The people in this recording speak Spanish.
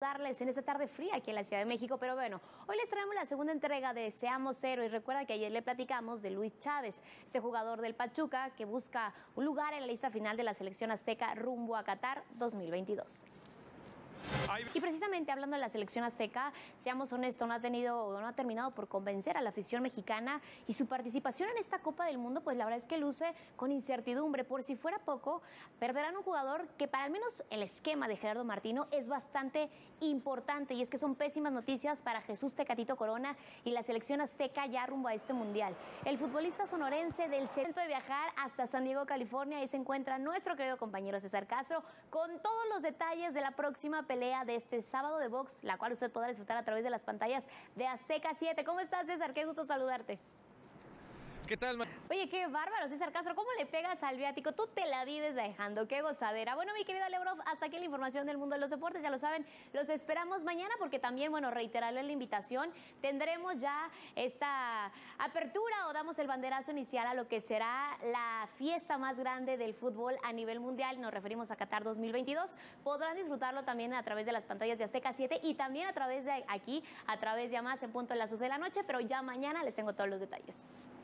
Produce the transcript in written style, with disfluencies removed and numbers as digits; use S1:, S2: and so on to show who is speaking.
S1: saludarles en esta tarde fría aquí en la Ciudad de México, pero bueno, hoy les traemos la segunda entrega de Seamos Héroes. Recuerda que ayer le platicamos de Luis Chávez, este jugador del Pachuca que busca un lugar en la lista final de la selección azteca rumbo a Qatar 2022. Y precisamente hablando de la selección azteca, seamos honestos, no ha terminado por convencer a la afición mexicana y su participación en esta Copa del Mundo, pues la verdad es que luce con incertidumbre. Por si fuera poco, perderán un jugador que para al menos el esquema de Gerardo Martino es bastante importante, y es que son pésimas noticias para Jesús Tecatito Corona y la selección azteca ya rumbo a este mundial. El futbolista sonorense del centro de viajar hasta San Diego, California, ahí se encuentra nuestro querido compañero César Castro con todos los detalles de la próxima pelea de este sábado de box, la cual usted podrá disfrutar a través de las pantallas de Azteca 7. ¿Cómo estás, César? Qué gusto saludarte.
S2: ¿Qué tal,
S1: Oye, qué bárbaro, César Castro. ¿Cómo le pegas al viático? Tú te la vives viajando. Qué gozadera. Bueno, mi querido Lebrov, hasta aquí la información del mundo de los deportes. Ya lo saben, los esperamos mañana porque también, bueno, reiterarle la invitación. Tendremos ya esta apertura o damos el banderazo inicial a lo que será la fiesta más grande del fútbol a nivel mundial. Nos referimos a Qatar 2022. Podrán disfrutarlo también a través de las pantallas de Azteca 7 y también a través de aquí, a través de Más en punto de las 12 de la noche. Pero ya mañana les tengo todos los detalles.